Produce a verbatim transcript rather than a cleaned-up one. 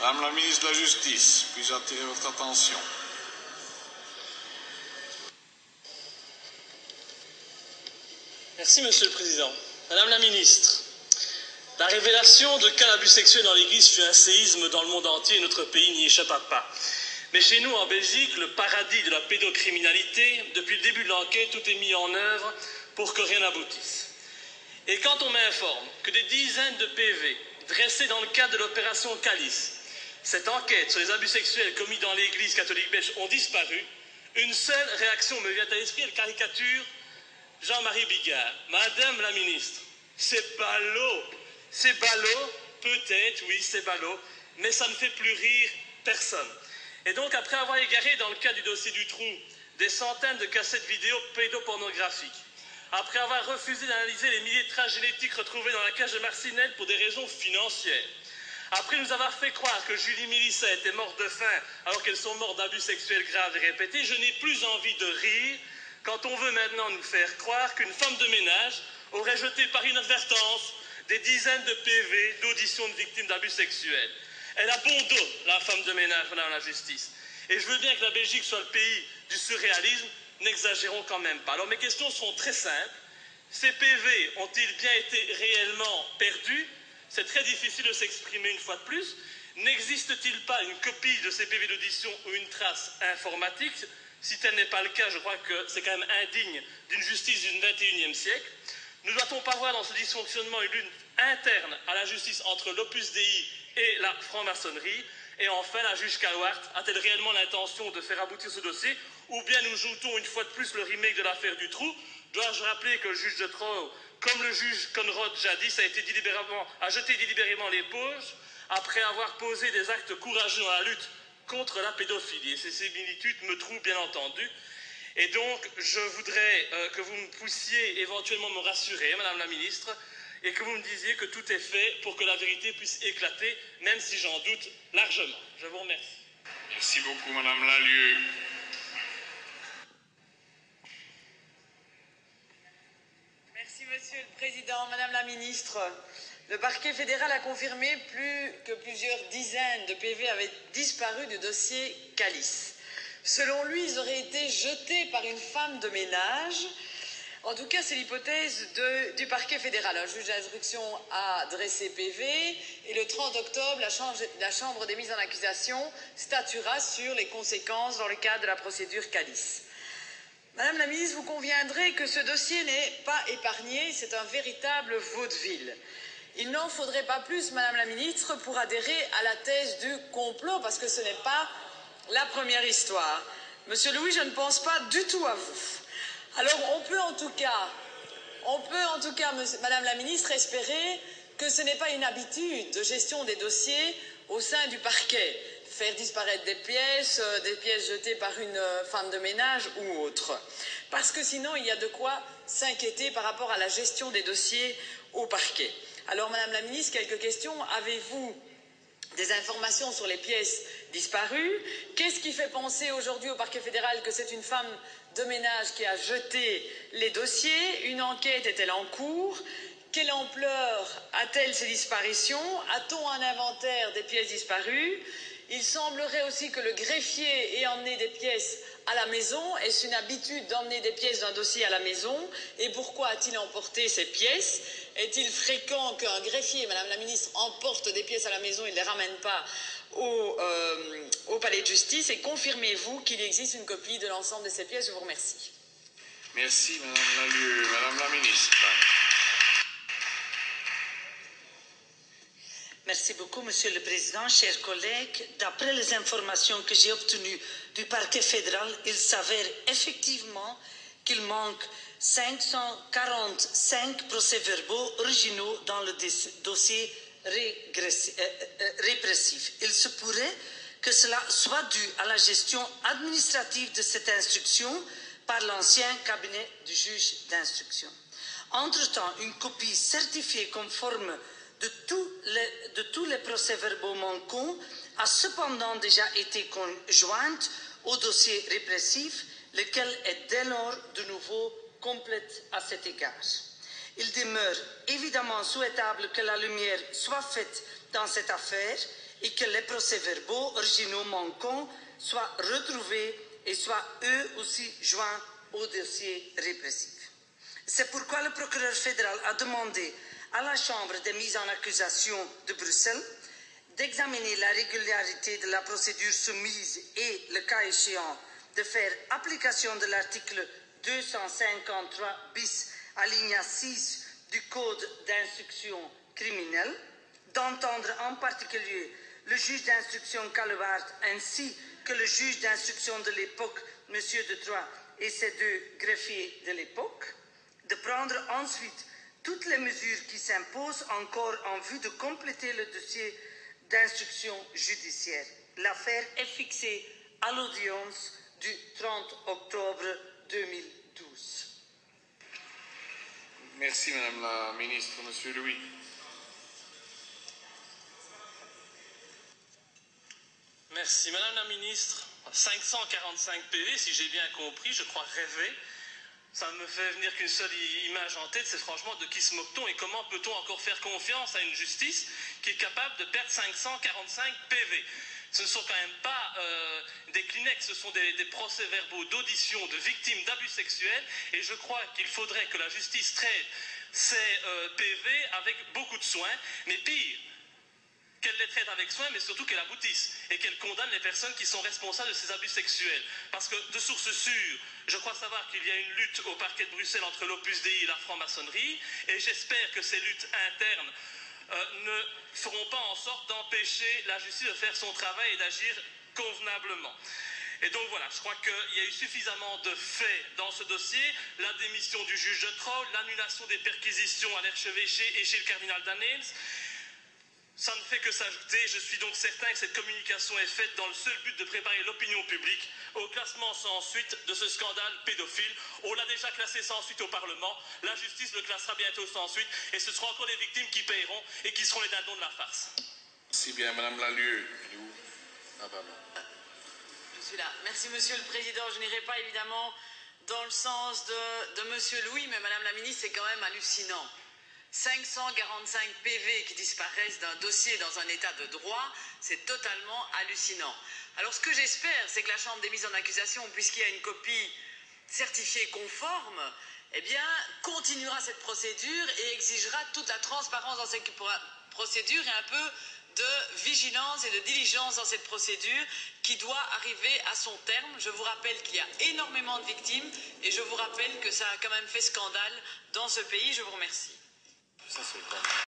Madame la ministre de la Justice, puis-je attirer votre attention? Merci, Monsieur le Président. Madame la ministre, la révélation de cas d'abus sexuels dans l'Église fut un séisme dans le monde entier et notre pays n'y échappa pas. Mais chez nous, en Belgique, le paradis de la pédocriminalité, depuis le début de l'enquête, tout est mis en œuvre pour que rien n'aboutisse. Et quand on m'informe que des dizaines de P V dressés dans le cadre de l'opération Calice, cette enquête sur les abus sexuels commis dans l'Église catholique belge ont disparu, une seule réaction me vient à l'esprit, elle caricature Jean-Marie Bigard. Madame la ministre, c'est ballot, c'est ballot, peut-être, oui, c'est ballot, mais ça ne fait plus rire personne. Et donc, après avoir égaré dans le cas du dossier du trou des centaines de cassettes vidéo pédopornographiques, après avoir refusé d'analyser les milliers de traces génétiques retrouvées dans la cage de Marcinelle pour des raisons financières, après nous avoir fait croire que Julie Mélissa était morte de faim alors qu'elles sont mortes d'abus sexuels graves et répétés, je n'ai plus envie de rire quand on veut maintenant nous faire croire qu'une femme de ménage aurait jeté par inadvertance des dizaines de P V d'audition de victimes d'abus sexuels. Elle a bon dos, la femme de ménage, Madame la Justice. Et je veux bien que la Belgique soit le pays du surréalisme, n'exagérons quand même pas. Alors mes questions seront très simples. Ces P V ont-ils bien été réellement perdus? C'est très difficile de s'exprimer une fois de plus. N'existe-t-il pas une copie de ces P V d'audition ou une trace informatique? Si tel n'est pas le cas, je crois que c'est quand même indigne d'une justice du vingt et unième siècle. Ne doit-on pas voir dans ce dysfonctionnement une lutte interne à la justice entre l'Opus Dei et la franc-maçonnerie? Et enfin, la juge Calwart a-t-elle réellement l'intention de faire aboutir ce dossier? Ou bien nous joutons une fois de plus le remake de l'affaire du trou? Dois-je rappeler que le juge de Troyes, comme le juge Conrad jadis, a, été délibérément, a jeté délibérément l'éponge après avoir posé des actes courageux dans la lutte contre la pédophilie. Et ces similitudes me troublent bien entendu. Et donc, je voudrais euh, que vous me puissiez éventuellement me rassurer, Madame la Ministre, et que vous me disiez que tout est fait pour que la vérité puisse éclater, même si j'en doute largement. Je vous remercie. Merci beaucoup, Madame Lallieu. Merci, Monsieur le Président. Madame la Ministre, le parquet fédéral a confirmé plus que plusieurs dizaines de P V avaient disparu du dossier Calice. Selon lui, ils auraient été jetés par une femme de ménage. En tout cas, c'est l'hypothèse du parquet fédéral. Un juge d'instruction a dressé P V et le trente octobre, la chambre, la chambre des mises en accusation statuera sur les conséquences dans le cadre de la procédure Calice. Madame la ministre, vous conviendrez que ce dossier n'est pas épargné, c'est un véritable vaudeville. Il n'en faudrait pas plus, Madame la ministre, pour adhérer à la thèse du complot, parce que ce n'est pas la première histoire. Monsieur Louis, je ne pense pas du tout à vous. Alors, on peut en tout cas, on peut en tout cas, Madame la ministre, espérer que ce n'est pas une habitude de gestion des dossiers au sein du parquet. Faire disparaître des pièces, euh, des pièces jetées par une euh, femme de ménage ou autre. Parce que sinon, il y a de quoi s'inquiéter par rapport à la gestion des dossiers au parquet. Alors, Madame la ministre, quelques questions. Avez-vous des informations sur les pièces disparues? Qu'est-ce qui fait penser aujourd'hui au parquet fédéral que c'est une femme de ménage qui a jeté les dossiers? Une enquête est-elle en cours? Quelle ampleur a-t-elle ces disparitions? A-t-on un inventaire des pièces disparues? Il semblerait aussi que le greffier ait emmené des pièces à la maison. Est-ce une habitude d'emmener des pièces d'un dossier à la maison? Et pourquoi a-t-il emporté ces pièces? Est-il fréquent qu'un greffier, Madame la ministre, emporte des pièces à la maison et ne les ramène pas au, euh, au palais de justice? Et confirmez-vous qu'il existe une copie de l'ensemble de ces pièces? Je vous remercie. Merci, Madame Lallieu. Madame la ministre. Merci beaucoup, Monsieur le Président, chers collègues. D'après les informations que j'ai obtenues du parquet fédéral, il s'avère effectivement qu'il manque cinq cent quarante-cinq procès-verbaux originaux dans le dossier répressif. Il se pourrait que cela soit dû à la gestion administrative de cette instruction par l'ancien cabinet du juge d'instruction. Entre-temps, une copie certifiée conforme de tous les, de tous les procès-verbaux manquants a cependant déjà été conjointe au dossier répressif, lequel est dès lors de nouveau complète à cet égard. Il demeure évidemment souhaitable que la lumière soit faite dans cette affaire et que les procès-verbaux originaux manquants soient retrouvés et soient eux aussi joints au dossier répressif. C'est pourquoi le procureur fédéral a demandé à la Chambre des mises en accusation de Bruxelles d'examiner la régularité de la procédure soumise et, le cas échéant, de faire application de l'article deux cent cinquante-trois bis alinéa six du Code d'instruction criminelle, d'entendre en particulier le juge d'instruction Callewaert ainsi que le juge d'instruction de l'époque, M. de Troyes, et ses deux greffiers de l'époque, de prendre ensuite toutes les mesures qui s'imposent encore en vue de compléter le dossier d'instruction judiciaire. L'affaire est fixée à l'audience du trente octobre deux mille douze. Merci, Madame la Ministre. Monsieur Louis. Merci. Madame la Ministre, cinq cent quarante-cinq P V, si j'ai bien compris, je crois rêver. Ça ne me fait venir qu'une seule image en tête, c'est franchement de qui se moque-t-on et comment peut-on encore faire confiance à une justice qui est capable de perdre cinq cent quarante-cinq P V. Ce ne sont quand même pas euh, des Kleenex, ce sont des, des procès-verbaux d'audition de victimes d'abus sexuels et je crois qu'il faudrait que la justice traite ces euh, P V avec beaucoup de soin, mais pire, qu'elle les traite avec soin, mais surtout qu'elle aboutisse et qu'elle condamne les personnes qui sont responsables de ces abus sexuels. Parce que, de source sûre, je crois savoir qu'il y a une lutte au parquet de Bruxelles entre l'Opus Dei et la franc-maçonnerie, et j'espère que ces luttes internes euh, ne feront pas en sorte d'empêcher la justice de faire son travail et d'agir convenablement. Et donc voilà, je crois qu'il y a eu suffisamment de faits dans ce dossier, la démission du juge de Troyes, l'annulation des perquisitions à l'archevêché et chez le cardinal Danneels. Ça ne fait que s'ajouter, je suis donc certain que cette communication est faite dans le seul but de préparer l'opinion publique au classement sans suite de ce scandale pédophile. On l'a déjà classé sans suite au Parlement, la justice le classera bientôt sans suite et ce seront encore les victimes qui paieront et qui seront les dindons de la farce. Merci bien, Madame Lallieu. Ah, pardon. Je suis là. Merci, Monsieur le Président. Je n'irai pas évidemment dans le sens de, de Monsieur Louis, mais Madame la Ministre, c'est quand même hallucinant. cinq cent quarante-cinq P V qui disparaissent d'un dossier dans un état de droit, c'est totalement hallucinant. Alors ce que j'espère, c'est que la Chambre des mises en accusation, puisqu'il y a une copie certifiée conforme, eh bien, continuera cette procédure et exigera toute la transparence dans cette procédure et un peu de vigilance et de diligence dans cette procédure qui doit arriver à son terme. Je vous rappelle qu'il y a énormément de victimes et je vous rappelle que ça a quand même fait scandale dans ce pays. Je vous remercie. Ça, c'est